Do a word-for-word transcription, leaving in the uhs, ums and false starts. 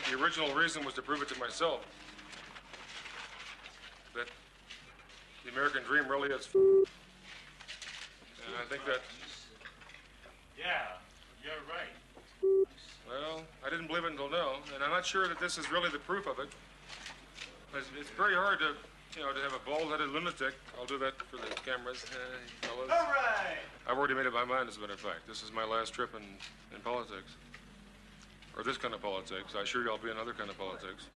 the original reason was to prove it to myself that the American dream really is. And I think that. Yeah, you're right. Well, I didn't believe it until now, and I'm not sure that this is really the proof of it. It's, it's very hard to, you know, to have a bald-headed lunatic. I'll do that for the cameras, uh, fellas. All right. I've already made up my mind, as a matter of fact. This is my last trip in, in politics. Or this kind of politics. I assure you I'll be in other kind of politics.